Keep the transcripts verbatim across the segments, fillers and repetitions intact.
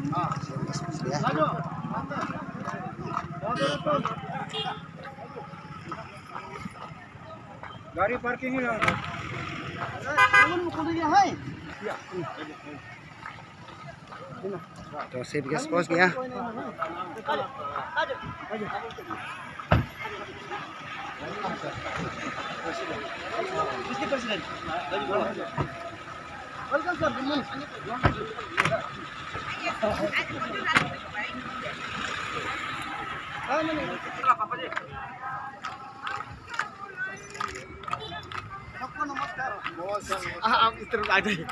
गाड़ी पार्किंग ही ना तो सेफ गैस पहुंच गया। आप इस तरफ आ जाइए।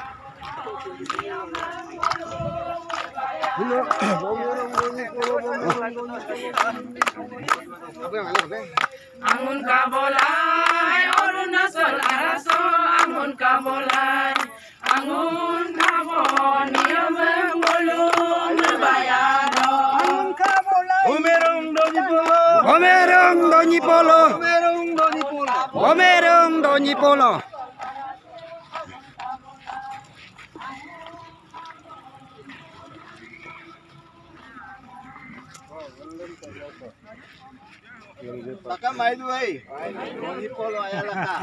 Angun kabolai Arunachal araso angun kabolai angun kabon niyame mulung bayado angun kabolai Omerong doni polo Omerong doni polo Omerong doni polo Omerong doni polo Laka main tu ai. Doni polo ayah laka.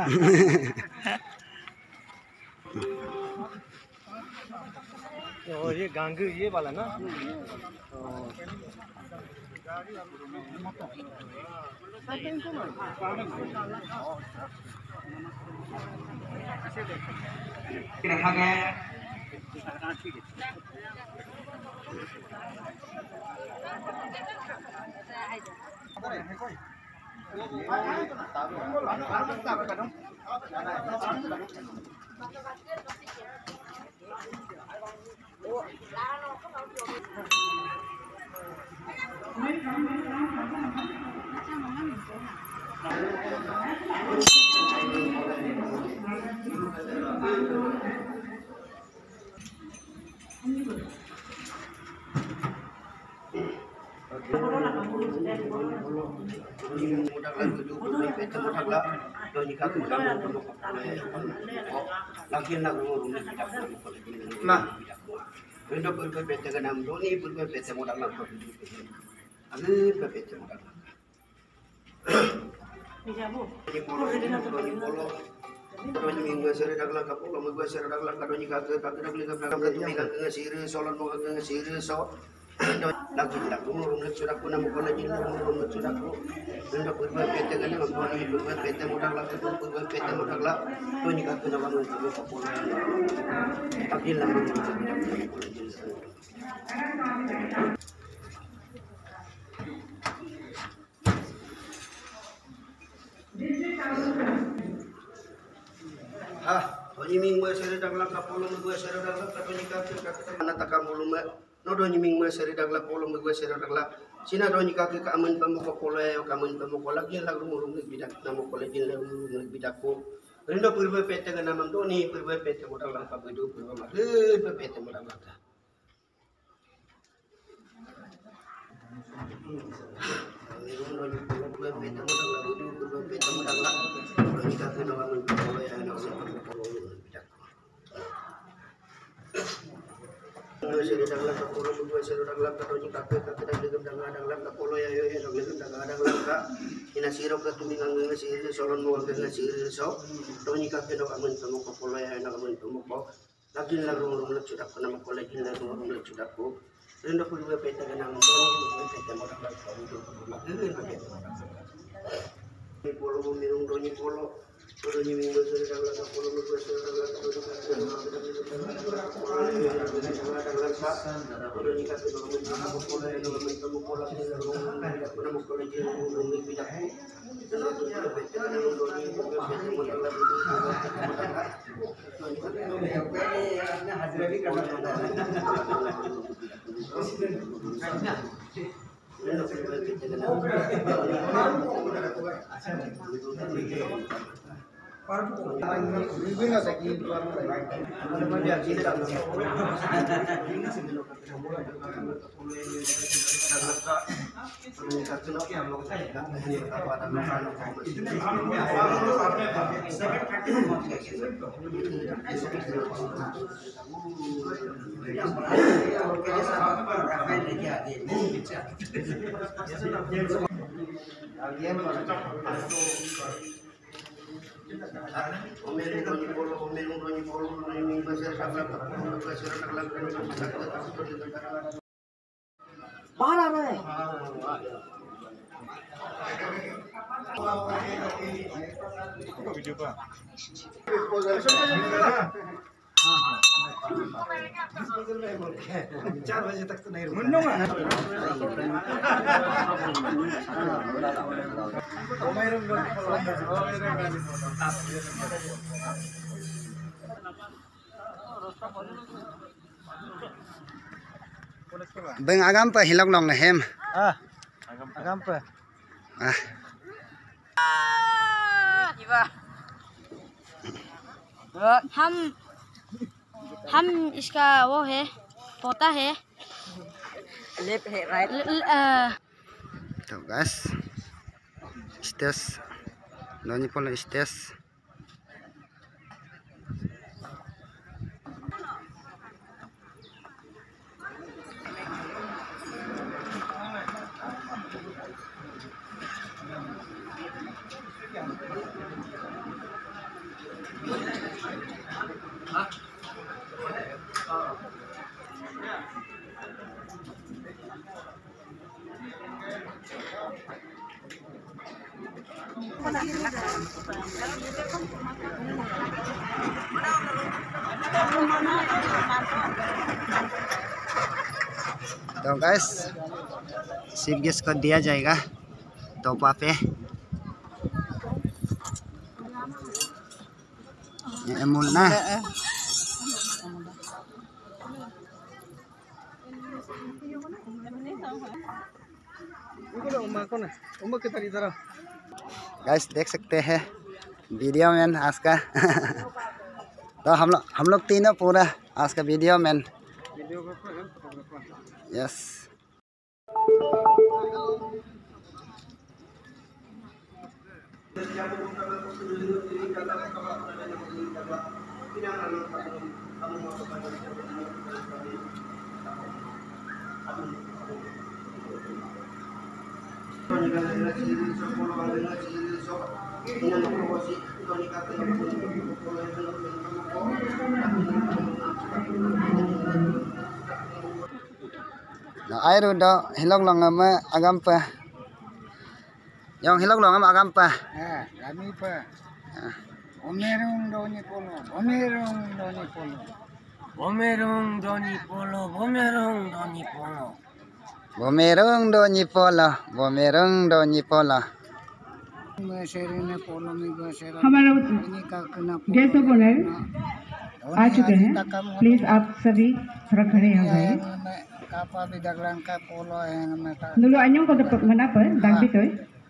Oh ये गांगी ये वाला ना। रखा गया है। Nah, Untuk berpeta ganam doni berpeta modal lah. Agar berpeta modal. Ini polo, ini polo. Kalau ni minggu sehari dah kelar kapur, kalau minggu sehari dah kelar kalau ni kaki kaki dah beli kaki kaki tu minggu kaki sihir, solan mau kaki sihir, so lagi lagi rumah rumah sudah pun nama kalau jadi rumah rumah sudah pun. Untuk berpeta ganam doni berpeta modal lah, berpeta modal lah. Kalau ni kaki nama rumah rumah kapur. Tapi lah rumah Ah, Tony Ming seri dagla kapolo mgue seri dagla katoni kaki kaki mana takam volume no Tony Ming seri dagla polo mgue seri dagla Cina Tony kaki kamen pemoko polo ya kamen pemoko lagi lagu murung bidak namo polo jin lagu bidakku rindo purba pete kana nam Tony purba pete modal lang pabedu purba mah purba pete modal lang Rindo ni purba pete modal lang purba pete modal lang Tony kaki no kamen polo ya no seri dagla kapolo mgue seri dagla katoni kaki kaki dah beli dagla dagla kapolo ya yo ya beli dagla dagla ka ina siro ka tumingang nga siri solon mo ka nga siri so Tony kaki no kamen pemoko polo ya na kamen pemoko lagi lagu rumah sudah pernah mau lagi lagu rumah sudah ko rindo purba pete kana Tony mgue pete mo dagla kapolo lagi lagi ni polo mo minung Tony polo Polo ni minggu seri dagla kapolo mgue seri dagla katoni Polo ni kaki no kamen pemoko polo ya no kamen pemoko lagi lagu pernah mau lagi lagu rumah bidak rindo purba pete kana Tony mgue pete mo dagla चार बजे तक तो नहीं रुकना। Beng agam pa hilok long na hem. Ah, agam pa. Ah. हम हम इसका वो है पोता है Left है right. Tuh guys, stage, noni polo stage. तो गाइस चीफ गेस्ट को दिया जाएगा तोहफा पे ये अमूल ना गाइस देख सकते हैं वीडियो मैन आज का तो हम लोग हम लोग तीनों पूरा आज का वीडियो मैन यस Nah, air udah hilong long ama agam pa. Yang hilong long ama agam pa. Ah, kami pa. Omerong doni polo, omerong doni polo. Bomerong doni polo, bomerong doni polo. Bomerong do nyipola, bomerong do nyipola. हमारा guest of honour आ चुके हैं। Please आप सभी थोड़ा खड़े हो जाइए। Dulu anyong ko dapat menapa dan bitoy।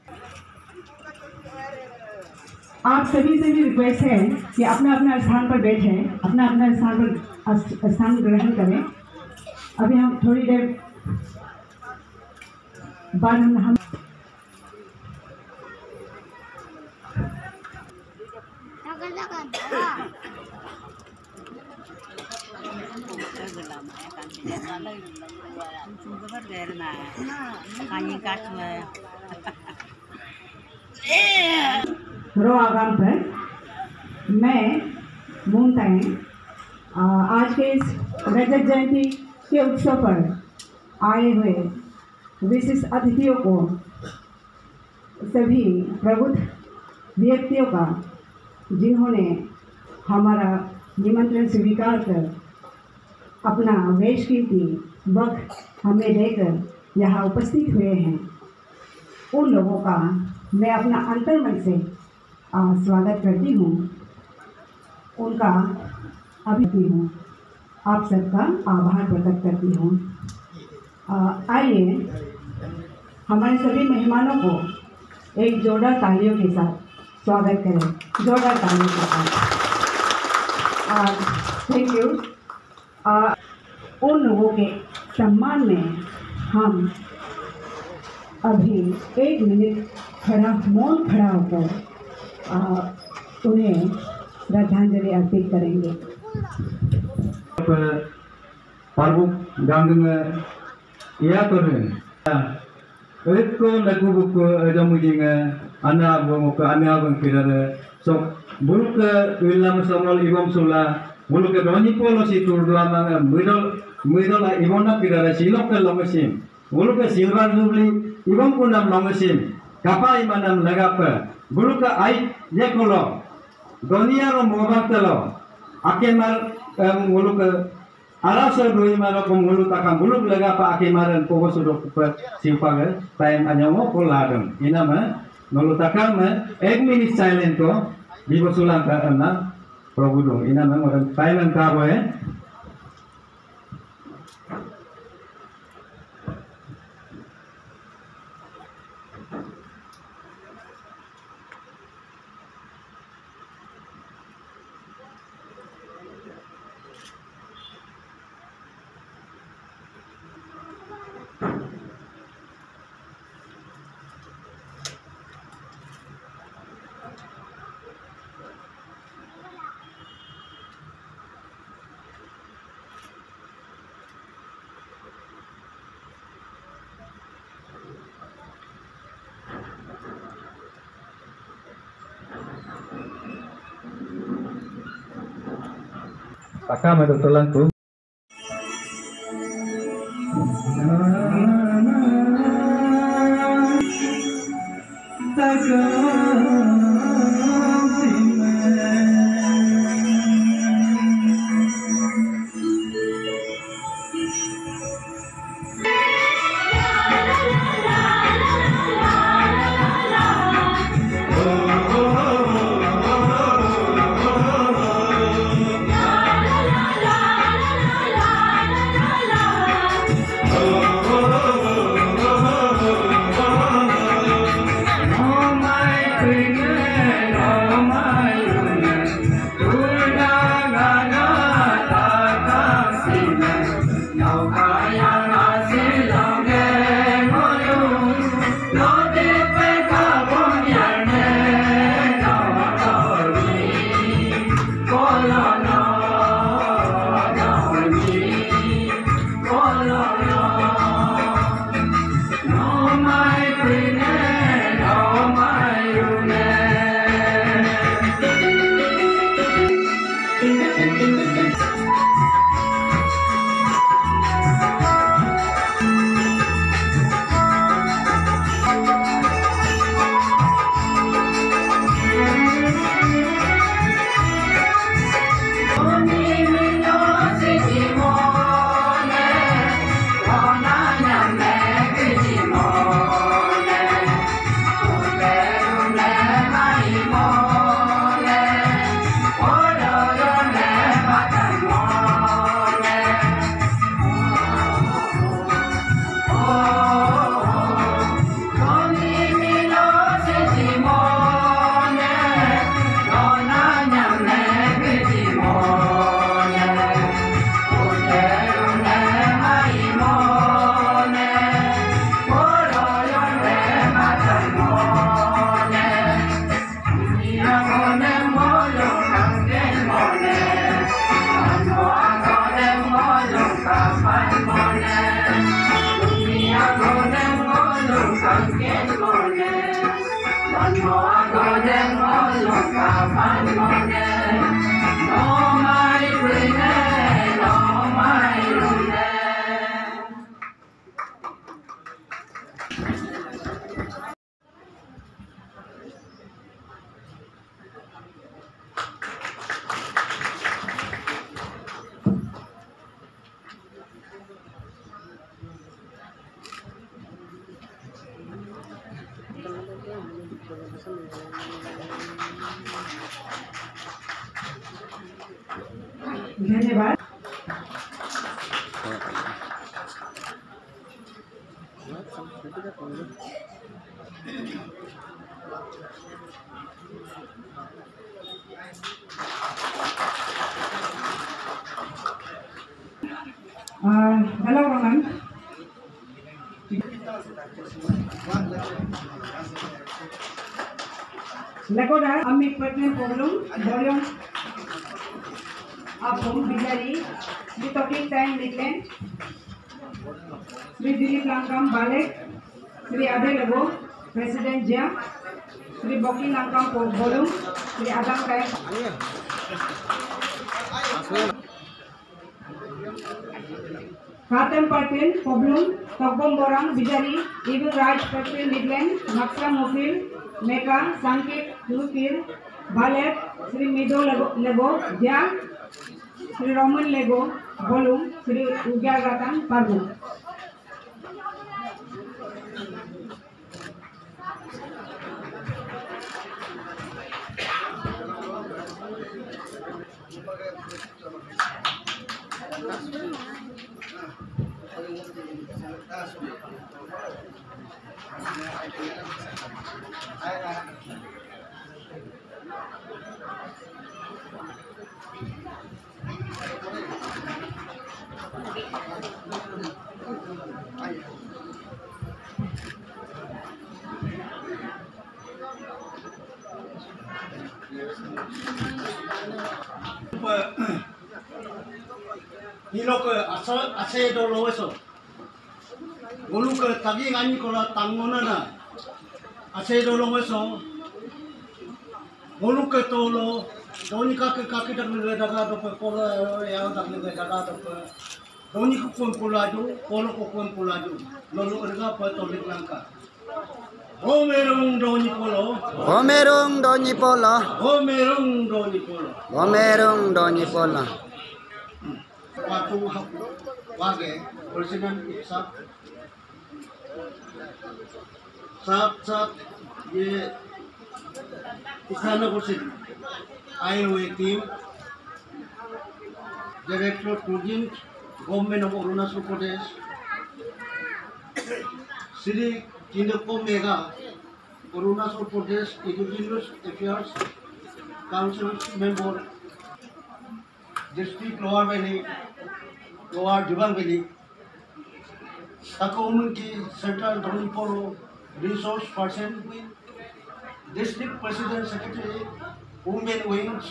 आप सभी से भी रिक्वेस्ट है कि अपना अपना स्थान पर बैठे, अपना अपना स्थान पर स्थान ग्रहण करें। अभी हम थोड़ी देर बाद हम हम रो आगाम पर मैं मूनताएं आज के इस रजत जयंती के उत्सव पर आए हुए विशिष्ट अतिथियों को सभी प्रबुद्ध व्यक्तियों का जिन्होंने हमारा निमंत्रण स्वीकार कर अपना बेशकीमती वक्त हमें देकर यहाँ उपस्थित हुए हैं, उन लोगों का मैं अपना अंतर्मन से स्वागत करती हूँ, उनका अभिनंदन हूँ, आप सबका आभार प्रकट करती हूँ। आइए हमारे सभी मेहमानों को एक जोरदार तालियों के साथ स्वागत करें, जोरदार तालियों के साथ। Thank you. उन लोगों के सम्मान में हम अभी एक मिनट खड़ा मौन खड़ा होकर उन्हें श्रद्धांजलि अर्पित करेंगे। पार्बुक गांगंग iya turun. Itu lagu buku ada mujinga anak bunga ke anak bang kira so bulu ke wilam samal ibam sula bulu ke doni polo si tur dua manga middle middle ibona kira silok ke longesim bulu ke silver jubli ibam punam longesim kapa imanam lagapa bulu ke ai ye kolo dunia ro mobak telo akemal bulu ke Arasa doi mara pemulu takam bulu lega pa akimaran pogo sudo kupa simpaga time anyango poladam ina ma nolu takam ma ek minute silent ko bibo sulang ka na probudong ina ma orang silent ka boy takam itu tulang tu. धन्यवाद। Halo Roman. Lakoda Amit Patna Problem Volume of Home Bijari. The topic time Midland. Shri Dilip लांगकाम black, Shri Abhay लगो president जिया, श्री बॉकी लांगकाम बोलूं, श्री आदम काय Katem Patil, Poblum, Tokbom Borang, Bijari, Ibu Raj, Patil, Midland, Maxra Mofil, Meka, Sankit, Lukir, Balet, Sri Mido Lego, Jia, Sri Roman Lego, Bolum, Sri Ugyagatan, Parbu. Nilo ke asal asal do lo eso. Gulu ke tagi ngani kola tangona na. Asal do lo eso. Gulu ke to lo. Doni ka ke ka ke tak le daga do pe kola ya tak le daga do pe. Doni ko kon pula jo, polo ko kon pula jo. Lo lo erga pa to le langka. Omerung doni polo. Omerung doni polo. Omerung doni polo. Omerung doni polo. Waktu wage presiden sab sab sab ये इस्लाम से आए हुए team director tourism government of Arunachal Pradesh Shri Jindko Mega Arunachal Pradesh indigenous affairs council member district lower valley lower Dibang valley Takoman की central Donyi Polo resource person district president secretary women wings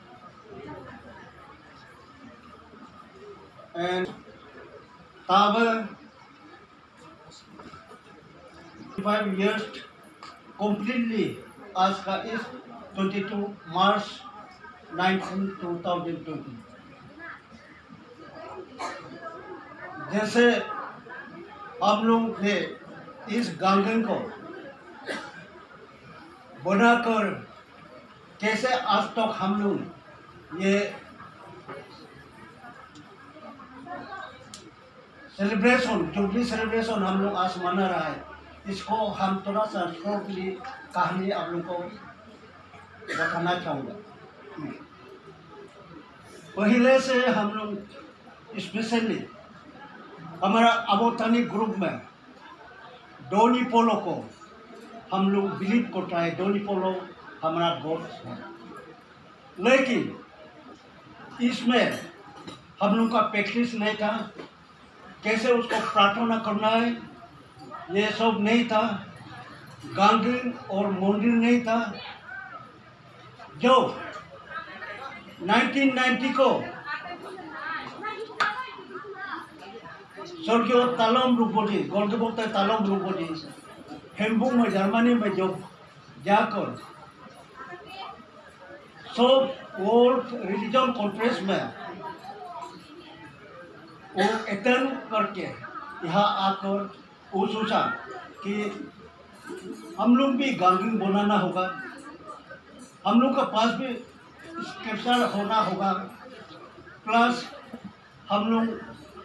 and Tabar five years completely आज का इस twenty-two मार्च nineteen twenty twenty जैसे हम लोग ने इस गांगन को बनाकर कैसे आज तक हम लोग ये सेलिब्रेशन जुबली सेलिब्रेशन हम लोग आज मना रहा है इसको हम थोड़ा सा शॉर्टली कहानी आप लोग को बताना चाहूँगा पहले से हम लोग स्पेशली हमारा अबोतानी ग्रुप में डोनी पोलो को हम लोग बिलीव करता है डोनी पोलो हमारा गॉड है लेकिन इसमें हम लोग का प्रैक्टिस नहीं था कैसे उसको प्रार्थना करना है ये सब नहीं था गांगलिंग और मंदिर नहीं था जो nineteen ninety को स्वर्गीय तालम रूपोजी गोल्डबोक्ट तालम रूपोजी हेम्बुंग में जर्मनी में जो जाकर सब वर्ल्ड रिलीजन कॉन्फ्रेंस में वो अटेंड करके यहाँ आकर वो सोचा कि हम लोग भी गांगलिंग बनाना होगा हम लोग का पास भी स्क्रिप्चर होना होगा प्लस हम लोग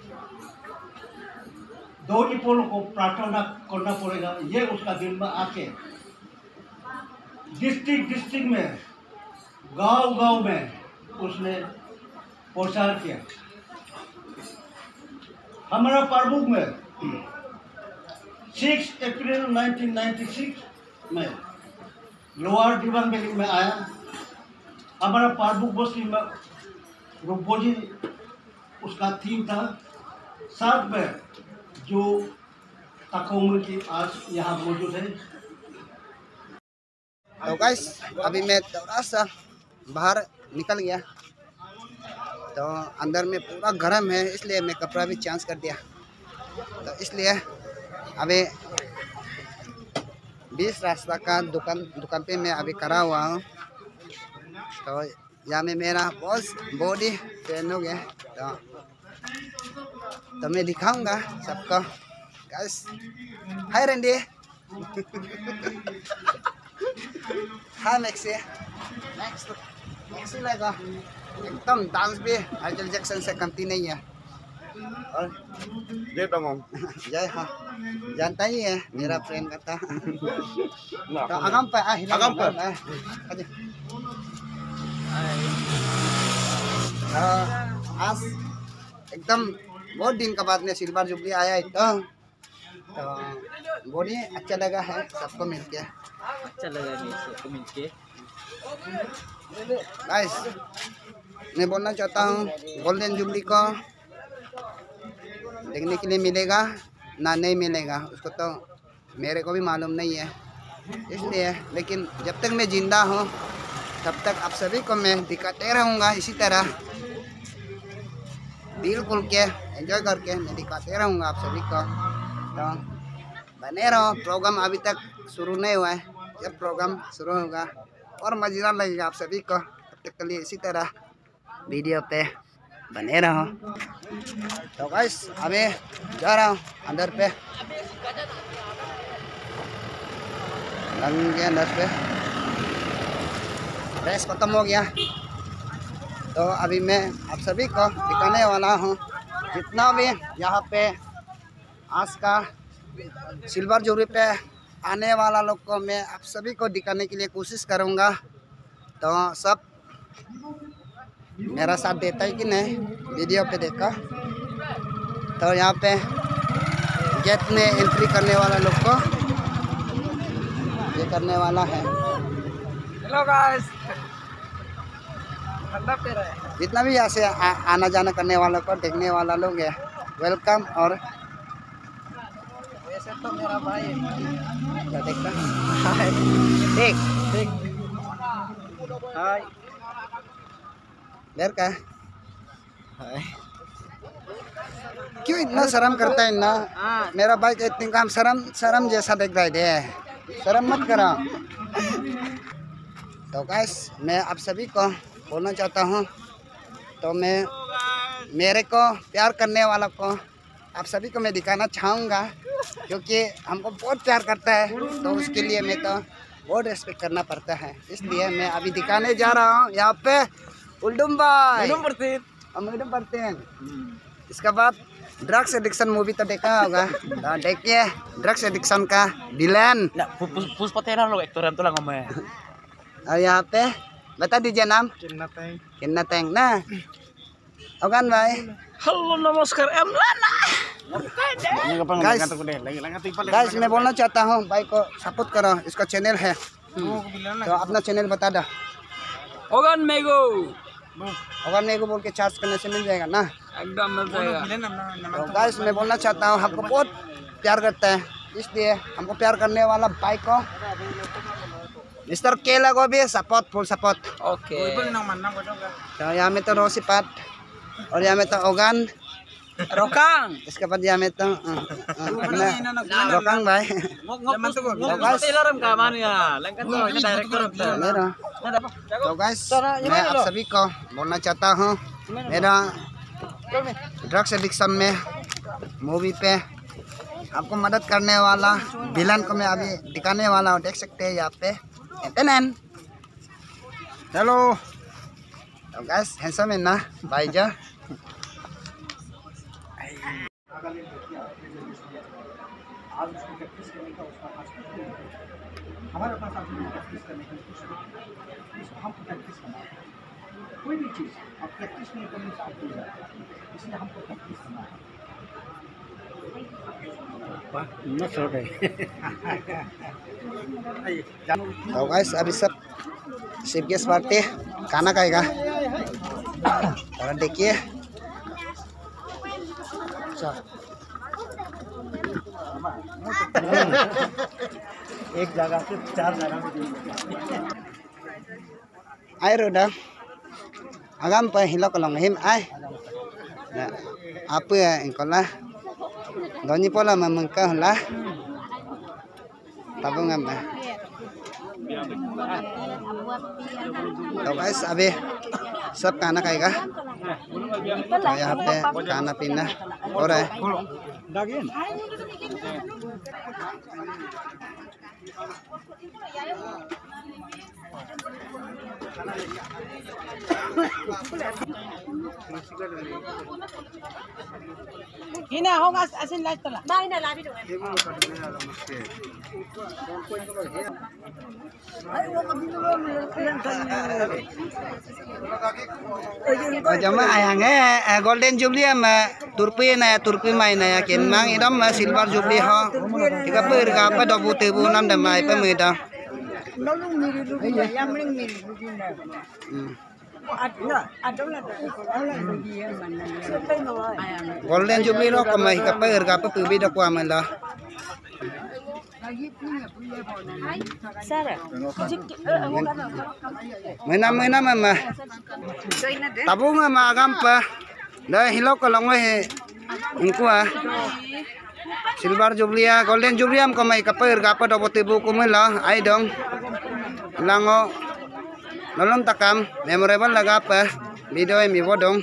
डोनी पोलो को प्रार्थना करना पड़ेगा ये उसका दिल में आके डिस्ट्रिक्ट डिस्ट्रिक्ट में गांव गांव में उसने प्रचार किया हमारा पारबुक में six April nineteen ninety six में लोअर दिबांग वैली में आया हमारा पारबुक बस्ती में रूपोजी उसका थीम था साथ में जो ताकोमन की आज यहाँ मौजूद है तो गाइस अभी मैं थोड़ा सा बाहर निकल गया तो अंदर में पूरा गर्म है इसलिए मैं कपड़ा भी चेंज कर दिया तो इसलिए अभी बीस रास्ता का दुकान दुकान पे मैं अभी खड़ा हुआ हूँ। तो यहाँ में मेरा बॉस बॉडी पेन हो गया। तो तो मैं दिखाऊंगा सबको guys. Hi Randy. Hi Maxi. Max Maxi लगा एकदम डांस भी माइकल जैक्सन से कमती नहीं है। और Dia tanggung. जय हाँ जानता ही है मेरा फ्रेंड का था। तो अगम पे आ हिला अगम पे। पे आज एकदम बहुत दिन के बाद में सिल्वर जुबली आया है। तो तो बॉडी अच्छा लगा है सबको मिलके। अच्छा लगा नहीं सबको मिलके। गाइस मैं बोलना चाहता हूँ गोल्डन जुबली को देखने के लिए मिलेगा ना नहीं मिलेगा उसको तो मेरे को भी मालूम नहीं है। इसलिए लेकिन जब तक मैं जिंदा हूँ तब तक आप सभी को मैं दिखाते रहूँगा इसी तरह दिल खुल के एंजॉय करके मैं दिखाते रहूँगा आप सभी को। तो बने रहो। प्रोग्राम अभी तक शुरू नहीं हुआ है। जब प्रोग्राम शुरू होगा और मज़ेदार लगेगा आप सभी को। तब तक के लिए इसी तरह वीडियो पे बने रहो। तो गाइस अभी जा रहा हूँ अंदर पे लंगे अंदर पे रेस खत्म हो गया। तो अभी मैं आप सभी को दिखाने वाला हूँ जितना भी यहाँ पे आज का सिल्वर जुबली पे आने वाला लोग को मैं आप सभी को दिखाने के लिए कोशिश करूँगा। तो सब मेरा साथ देता है कि नहीं वीडियो पे देखा। तो यहाँ पे गेट में एंट्री करने वाला लोग को ये करने वाला है। Hello guys. जितना भी यहाँ से आ, आना जाना करने वालों को देखने वाला लोग है वेलकम। और वैसे तो मेरा भाई क्या देखता हाय देख देख हाय देर का है। क्यों इतना शर्म करता है ना मेरा भाई का इतने काम शर्म शर्म जैसा देख रहा है। शर्म मत करो। तो गाइस मैं आप सभी को बोलना चाहता हूँ तो मैं मेरे को प्यार करने वाला को आप सभी को मैं दिखाना चाहूँगा क्योंकि हमको बहुत प्यार करता है। तो उसके लिए मैं तो बहुत रिस्पेक्ट करना पड़ता है। इसलिए मैं अभी दिखाने जा रहा हूँ यहाँ पे उल्डुम भाई उल्डुम पड़ते हैं। इसके बाद ड्रग्स एडिक्शन मूवी तो देखा होगा। तो देखिए ड्रग्स एडिक्शन का विलेन। पुष्पा तेरा लोग एक्टर तो लगा मैं। और यहाँ पे बता दीजिए नाम। किन्ना तैंग ना ओगान भाई। हेलो नमस्कार एम लाना। गाइस मैं बोलना चाहता हूँ भाई को सपोर्ट करो। इसका चैनल है तो अपना चैनल बता दो। ओगन मेगो। ओगान मेगो बोल के चार्ज करने से मिल जाएगा ना एकदम मिल जाएगा। तो गाइस मैं बोलना चाहता हूँ हमको बहुत प्यार करता है। इसलिए हमको प्यार करने वाला भाई को मिस्टर केला को भी सपोर्ट फुल सपोर्ट। ओके। तो यहाँ में तो रोसीपात और यहाँ में तो ओगान रोकांग। इसके बाद यहाँ में तो रोकांग भाई। तो गाइस मैं आप सभी को बोलना चाहता हूँ मेरा ड्रग्स एडिक्शन में मूवी पे आपको मदद करने वाला विलन को मैं अभी दिखाने वाला हूँ। देख सकते हैं यहाँ पे हेलो। तो गाइस हैंडसम है ना भाई जा। आज उसको प्रैक्टिस करने का उसका आज हमारे पास आज प्रैक्टिस करने का इसको हमको प्रैक्टिस करना है। कोई भी चीज़ आप प्रैक्टिस नहीं करने से आप हो जाता है। इसलिए हमको प्रैक्टिस करना है। तो गाइस अभी सब शिव गैस पार्टी खाना खाएगा। और देखिए एक जगह से चार जगह में ai rồi đó agam pa hilok long him ai apa yang kola Donyi pola memengkah lah. Tabung apa? तो गाइस अभी सब खाना खाएगा तो यहाँ पे खाना पीना हो रहा है Hina hong as asin light tala. Ba hina labi do. Jama ayangnya golden jubilee ama turpi na turpi mai na yakin mang idam silver jubilee ho tiga per apa dua puluh ribu enam damai pemeda golden jubilee lo kamai kaper kapa per beda kwa mala Mena-mena mama. Tabung ma gampa. Dah hilau kalau ngeh ingku ah. Silver jubilee, golden jubilee am kamai kaper kapa dapat ibu kumela ai dong. Lango nolong takam memorable laga apa video mi bodong.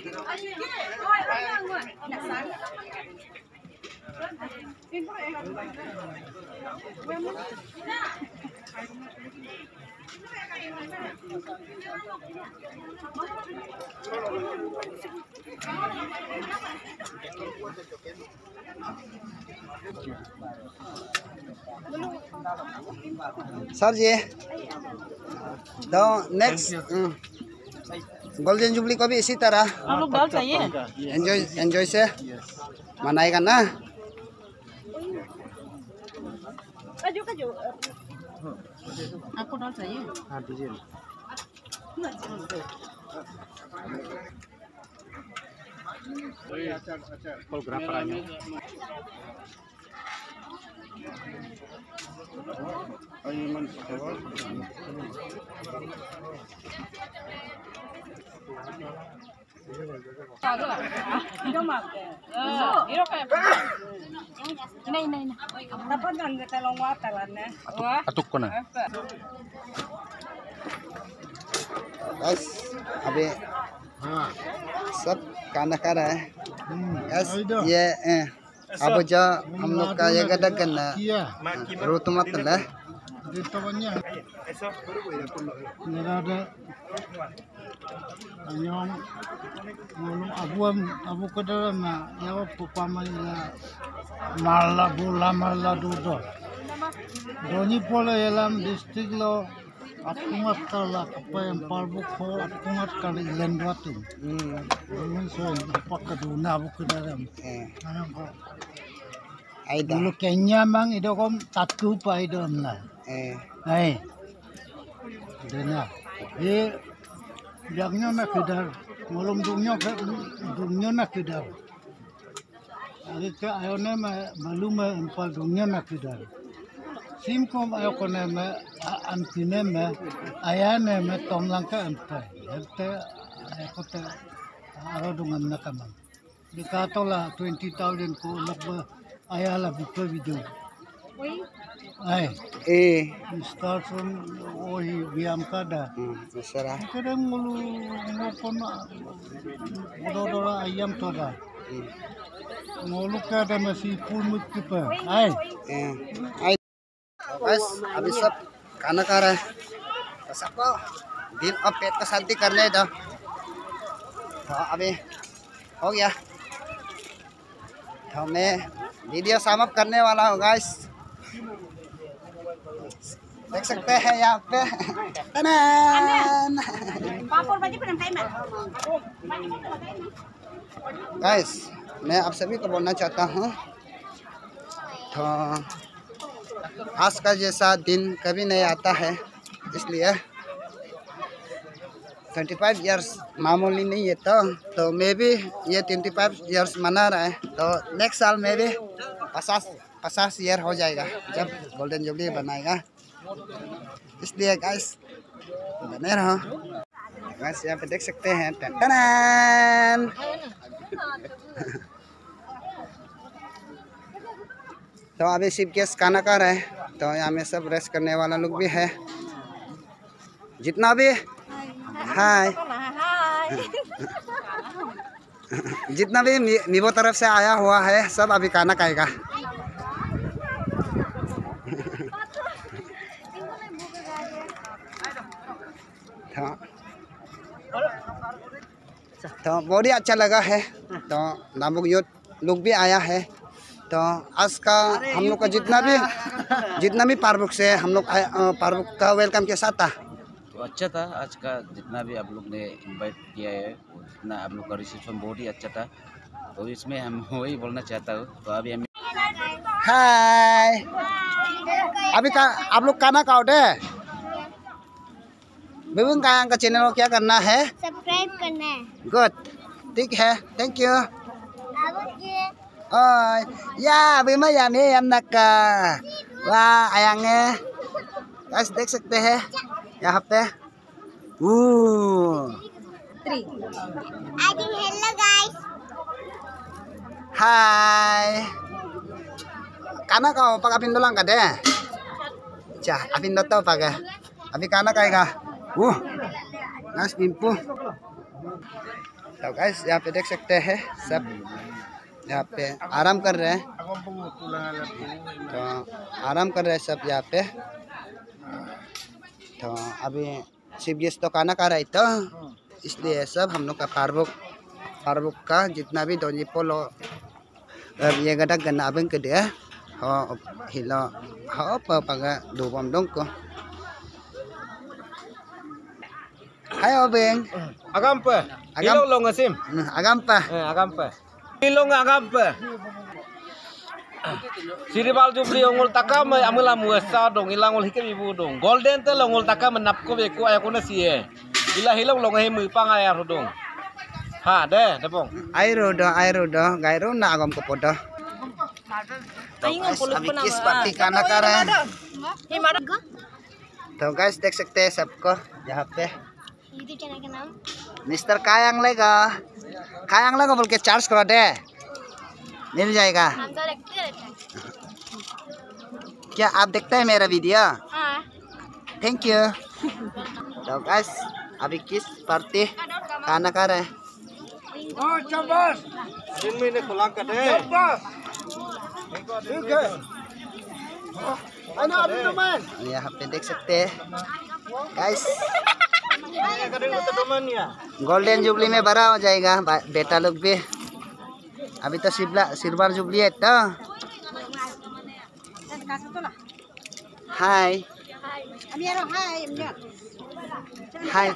Sir ji तो next golden jubilee को भी इसी तरह हम लोग डाल चाहिए enjoy enjoy से मनाएगा ना काजू काजू आपको डाल चाहिए हाँ दीजिए फोटोग्राफर आएंगे atuk ko na guys अभी सब खाना खा रहा है यस ये अब जो हम लोग का ये गदा करना रोट मत ले Anyong ngulung abuam abu kedara ma yawa pupamani la mala bula mala dudo doni pola elam district lo akumat kala kapayam parbuk ho akumat kala lendwatu hmm so pakaduna abu kedara eh anang ko aida lu kenya mang idokom tatku pa idom na eh ai dena ye Jangnya nak kedar, malam dunia ke dunia nak kedar. Adik ke ayone ma malu ma empal dunia nak kedar. Sim kom ayo kone ma antine ma ayane ma tomlang ke empai. Ente aku te aro dengan nakaman. Dikato lah twenty thousand ko lakba ayala buka video. Ay, eh, start from ohi biam kada. Masalah. Kadang mulu ngopon dodora ayam toda. Mulu kada masih full mutkipa. Ay, eh, ay, बस अभी सब खाना खा रहा है तो सबको दिल और पेट को शांति करने दो तो अभी हो गया तो मैं वीडियो समाप्त करने वाला हूँ गाइस देख सकते हैं यहाँ पे गाइस मैं आप सभी को बोलना चाहता हूँ तो आज का जैसा दिन कभी नहीं आता है इसलिए पच्चीस इयर्स मामूली नहीं है तो तो मैं भी ये पच्चीस इयर्स मना रहा है तो नेक्स्ट साल में भी पचास पचास ईयर हो जाएगा जब गोल्डन जुबली बनाएगा इसलिए गाइस बने रहो गाइस यहाँ पे देख सकते हैं टन तो अभी शिव केस खाना खा रहे हैं, तो यहाँ में सब रेस्ट करने वाला लोग भी है, जितना भी हाय जितना भी मीबो तरफ से आया हुआ है सब अभी खाना खाएगा। तो बहुत ही अच्छा लगा है। तो नामुक यूथ लोग भी आया है। तो आज का हम लोग का जितना भी जितना भी पार्वक से हम लोग पार्वक का वेलकम के साथ था, तो अच्छा था। आज का जितना भी आप लोग ने इनवाइट किया है, जितना आप लोग का रिसेप्शन बहुत ही अच्छा था। तो इसमें हम वही बोलना चाहता हूँ। तो अभी हम हाय, अभी का आप लोग खाना खाओ दे। विभिन्न कायांग का चैनल को क्या करना है? सब्सक्राइब करना है। गुड, ठीक है, thank you. Oh, ya, bima ya me yam naka. Wah, ayangnya. Guys, देख सकते हैं यहाँ पे। Uh. Hello guys. Hai. Kana kau pakai apindo lang ka deh. Cah, apindo tau pakai. Api kana kayak Uh. Guys, pimpu. तो guys, यहाँ पे देख सकते हैं सब यहाँ पे आराम कर रहे हैं। तो आराम कर रहे हैं सब यहाँ पे। तो अभी शिव गेस्ट तो खाना खा रहे तो इसलिए सब हम लोग का पार्वक पार्वक का जितना भी दोजी पोलो ये गड़ा गना abeng ke dia ho hilo ho apa paga dua bom dong ko. Hai abeng. Agam apa? Hilong long asim. Agam apa? Agam apa? Hilong agam apa? Siribal jubli ongol taka me amula muasa dong ilang ol hikem ibu dong. Golden te longol taka menap ko beku ayako na siye. Ila hilong long he mu pang ayar dong. Ha deh depong. Airo do airo do gairo na agam ko podo. तो अभी किस party खाना खा रहे हैं? तो guys देख सकते हैं सबको यहाँ पे। यूट्यूब चैनल का नाम मिस्टर कायांग लेगा कायांग लेगा बोल के चार्ज करा दे, मिल जाएगा। हम तो देखते रहते हैं। क्या आप देखते हैं मेरा वीडियो? हाँ। Thank you. तो गाइस अभी किस पार्टी खाना खा रहे हैं? Oh, Chambas. Sini ni pulang ke deh. Chambas. ठीक है। आना अभी teman. यहाँ पे देख सकते हैं गाइस। गोल्डन जुबली में बड़ा हो जाएगा बेटा लोग भी। अभी तो सिल्वर सिल्वर जुबली है तो। हाय हाय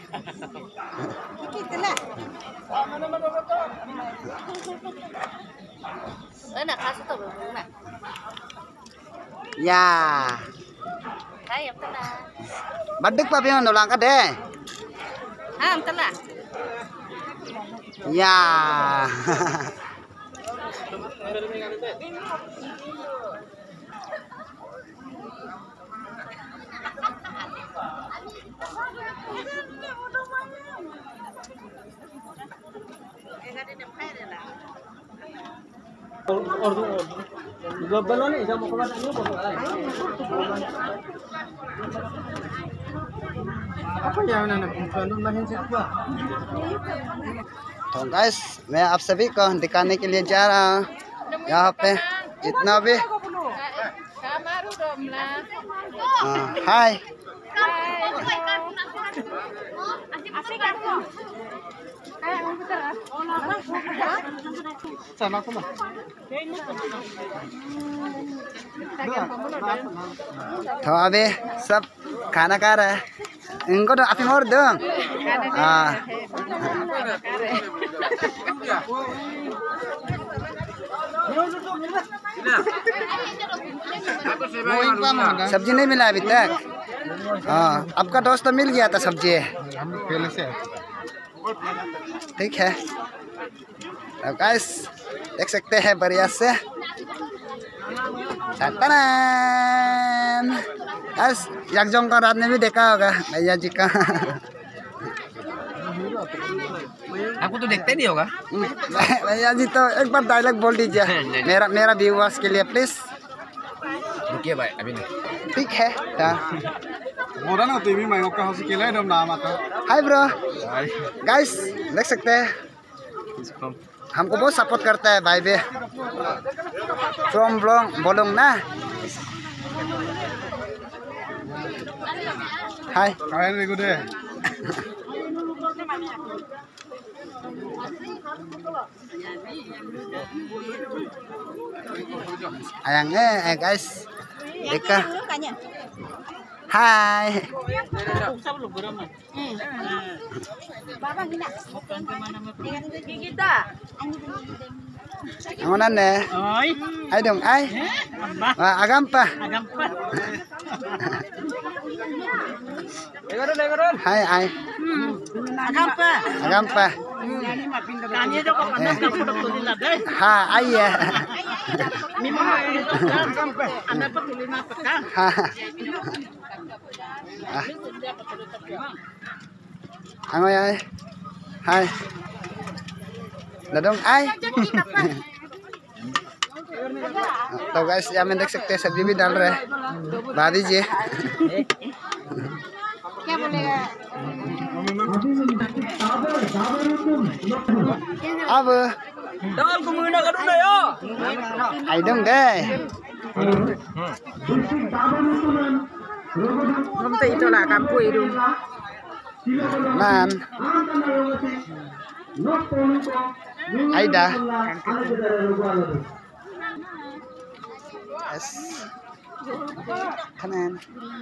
ya badek pa pion dolang ka de हाँ हम तला ya Apa yang nak nak makin siapa? तो गाइस मैं आप सभी को दिखाने के लिए जा रहा हूँ यहाँ पे जितना भी। हाय तो अभी सब खाना खा रहा है। इनको तो अभी मोर दो। हाँ सब्जी नहीं मिला अभी तक। हाँ आपका दोस्त तो मिल गया था सब्जी पहले से। ठीक है तो गाइस देख सकते हैं बढ़िया से। गाइस यकजोंग का रात में भी देखा होगा भैया जी का। आपको तो देखते नहीं होगा। भैया जी तो एक बार डायलॉग बोल दीजिए मेरा मेरा व्यूअर्स के लिए प्लीज। रुकिए भाई अभी नहीं ठीक है हाँ मोरा ना टीवी में का हंस के ले नाम आता हाय ब्रो गाइस देख सकते हैं हमको बहुत सपोर्ट करता है भाई बे फ्रॉम ब्लोंग बोलोंग ना हाय हाय देखो दे Ayang eh guys Eka hai Amonan ne ai dong ai Wah, agam pa hai ai agam pa agam pa ha ai ya Ang ay hai Dadong ai तो गाइस यहाँ में देख सकते हैं सब्जी भी डाल रहे हैं ला दीजिए क्या बोलेगा अब Dal kumuna ka na yo. I don't गए Không thấy cho là cam quỳ luôn. Man Aida Yes Kanan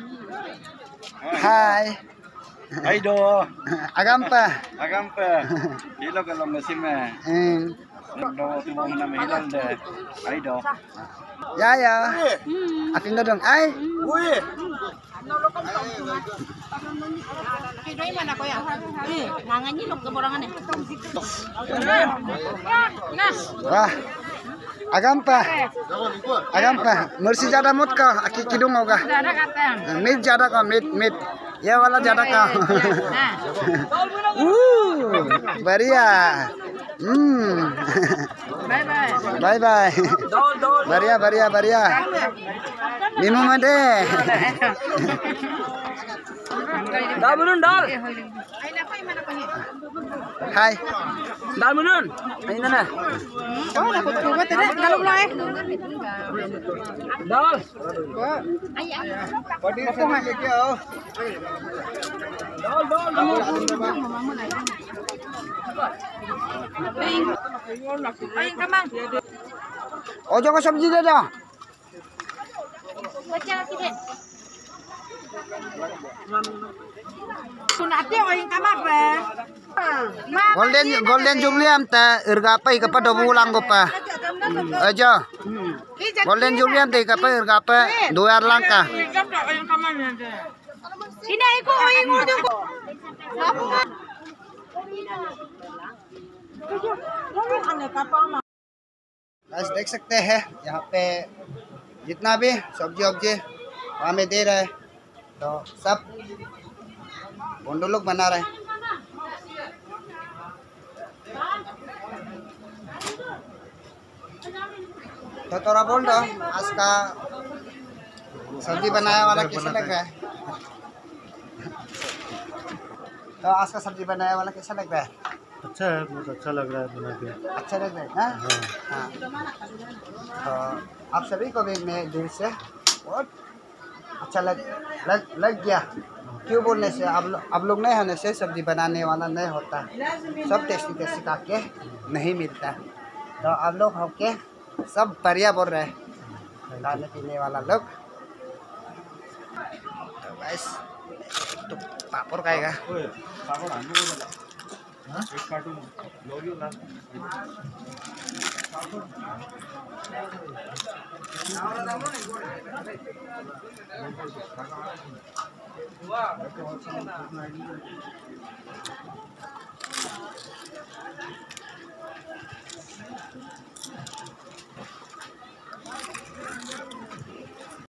Hai Hai do Agam pa agam pa hilo ka long nasim eh Hmm do tu mo na me hilal de hai do Ya ya Atin na dong ay ui Kidoy man ako ya. Eh, nganganyi lok keborangan eh. Wah Agam pa Agam pa Mursi ज्यादा मत का आखी किडूंग होगा meet ज्यादा का meet meet ये वाला ज्यादा का बढ़िया हम्म बाय बाय बढ़िया बढ़िया बढ़िया नीमू में दे Dal munun dal. हाय Dal munun. Ayun na na. Oh, dapat kuha tadi kalau mulai. Dal. बड़ी से लेके आओ Dal dal dal. Ayun kamang. और जो को सब्जी दे दो Baca tidak. Sunati ayun kamang ba? Golden golden jubilee हम ता इरगा पे का पडो बुलांग को पा अजो गोल्डन जुबली हम ते का पे इरगा पे दो यार लांग का Ini aku ayun mo dito. Guys देख सकते हैं यहाँ पे जितना भी सब्जी वब्जी वहाँ में दे रहे हैं तो सब बोंडो लोग बना रहे हैं तो थोड़ा बोल दो आज का सब्जी बनाया वाला कैसा लग रहा है तो आज का सब्जी बनाया वाला कैसा लग रहा है अच्छा है बहुत अच्छा लग रहा है बना के अच्छा लग रहा है हाँ हाँ तो आप सभी को भी मैं दिल से बहुत अच्छा लग लग लग गया क्यों बोलने से आप लोग आप लोग नहीं होने से सब्जी बनाने वाला नहीं होता सब टेस्टी टेस्टी खा के नहीं मिलता तो आप लोग होके सब बढ़िया बोल रहे हैं खाने पीने वाला लोग तो गाइस तो पापड़ खाएगा एक कार्टून लोगी ना